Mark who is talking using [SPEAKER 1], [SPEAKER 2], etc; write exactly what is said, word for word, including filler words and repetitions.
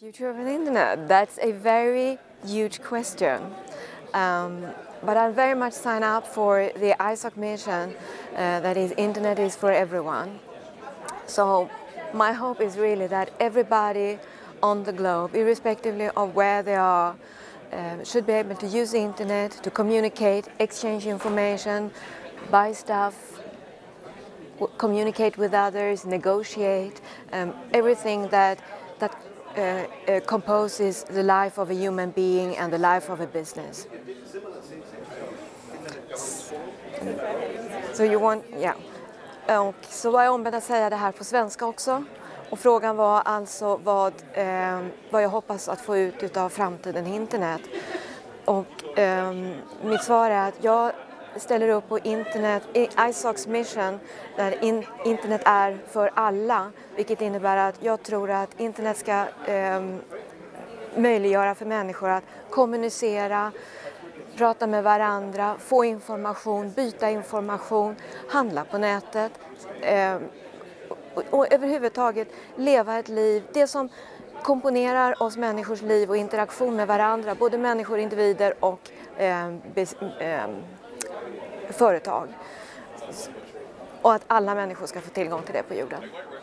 [SPEAKER 1] Future of the internet, that's a very huge question. Um, but I very much sign up for the I S O C mission, uh, that is, internet is for everyone. So my hope is really that everybody on the globe, irrespectively of where they are, uh, should be able to use the internet to communicate, exchange information, buy stuff, communicate with others, negotiate, um, everything that, that uh, uh, composes the life of a human being and the life of a business. So you want, yeah. Och så var jag ombedd att säga det här på svenska också. Och frågan var alltså vad, eh, vad jag hoppas att få ut av framtiden internet. Och eh, mitt svar är att jag ställer upp på internet, I S O C:s mission, där in, internet är för alla. Vilket innebär att jag tror att internet ska eh, möjliggöra för människor att kommunicera, prata med varandra, få information, byta information, handla på nätet eh, och, och överhuvudtaget leva ett liv. Det som komponerar oss människors liv och interaktion med varandra, både människor, individer och eh, bes, eh, företag. Och att alla människor ska få tillgång till det på jorden.